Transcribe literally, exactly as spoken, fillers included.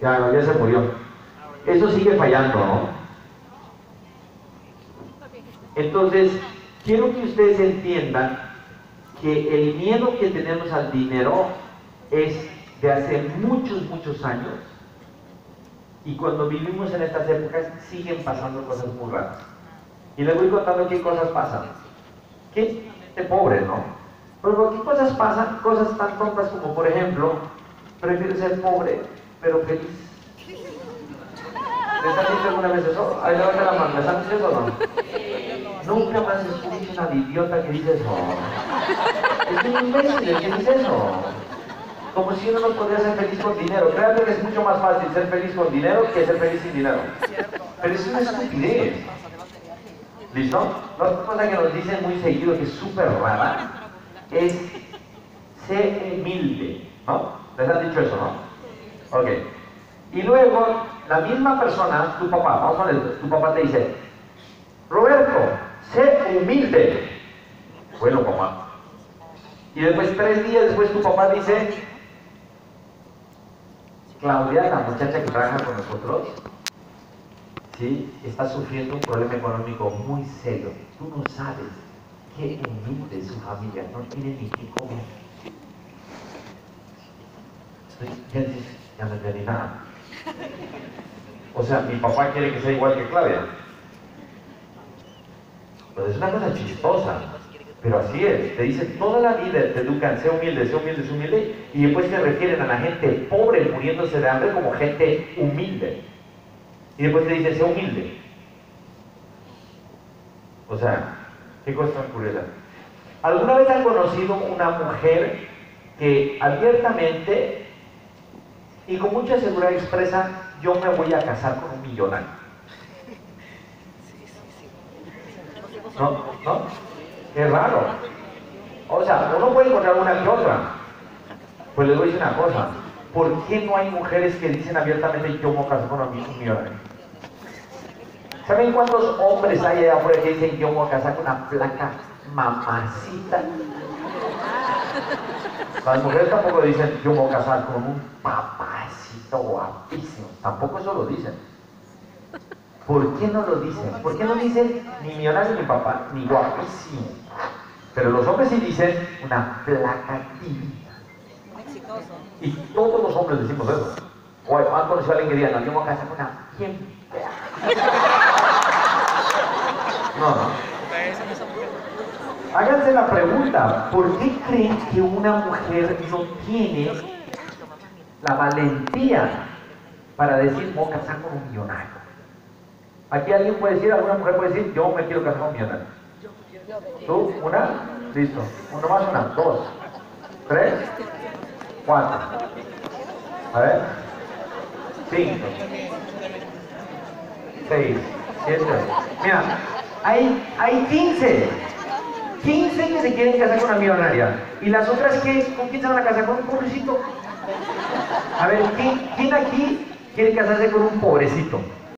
Ya, ya se murió. Eso sigue fallando, ¿no? Entonces, quiero que ustedes entiendan que el miedo que tenemos al dinero es de hace muchos, muchos años, y cuando vivimos en estas épocas siguen pasando cosas muy raras. Y les voy contando qué cosas pasan. Qué gente pobre, ¿no? Pero qué cosas pasan, cosas tan tontas como, por ejemplo, prefiero ser pobre, pero feliz. ¿Les han dicho alguna vez eso? Ahí levanta la mano, ¿les han dicho eso o no? Nunca más escucho una idiota que dice eso. Es un imbécil que dice eso. Como si uno no podría ser feliz con dinero. Créanme que es mucho más fácil ser feliz con dinero que ser feliz sin dinero. Pero es una estupidez. ¿Listo? La otra cosa que nos dicen muy seguido, que es súper rara, es sé humilde, ¿no? ¿Les han dicho eso, no? Ok. Y luego, la misma persona, tu papá, vamos a ver, tu papá te dice, Roberto, sé humilde. Bueno, papá. Y después, tres días después, tu papá dice, Claudia, la muchacha que trabaja con nosotros, ¿sí?, está sufriendo un problema económico muy serio. Tú no sabes qué humilde es su familia, no tiene ni qué comer. Ya, ya no tiene ni nada. O sea, mi papá quiere que sea igual que Claudia. Pues es una cosa chistosa, pero así es. Te dicen toda la vida, te educan, sé humilde, sé humilde, sé humilde, y después se refieren a la gente pobre muriéndose de hambre como gente humilde. Y después te dicen, sé humilde. O sea, qué cosa tan curiosa. ¿Alguna vez han conocido una mujer que abiertamente y con mucha seguridad expresa, yo me voy a casar con un millonario? ¿No? ¿No? Es raro. O sea, uno puede encontrar una que otra. Pues les voy a decir una cosa. ¿Por qué no hay mujeres que dicen abiertamente, yo me voy a casar con un millonario? ¿Saben cuántos hombres hay allá afuera que dicen, yo me voy a casar con una flaca mamacita? Las mujeres tampoco dicen, yo me voy a casar con un papacito guapísimo. Tampoco eso lo dicen. ¿Por qué no lo dicen? ¿Por qué no dicen ni millonario ni papá, ni guapísimo? Pero los hombres sí dicen una flaca divina. Y todos los hombres decimos eso. O han conocido a alguien que diga, no, yo me voy a casar con una bien fea. No, no. Háganse la pregunta, ¿por qué creen que una mujer no tiene la valentía para decir, me voy a casar con un millonario? Aquí alguien puede decir, alguna mujer puede decir, yo me quiero casar con un millonario. ¿Tú? ¿Una? Listo. Uno más, una. Dos. Tres. Cuatro. A ver. Cinco. Seis. Siete. Mira, hay, hay quince. quince que se quieren casar con una millonaria. ¿Y las otras qué? ¿Con quién se van a casar? Con un pobrecito. A ver, ¿quién, quién aquí quiere casarse con un pobrecito?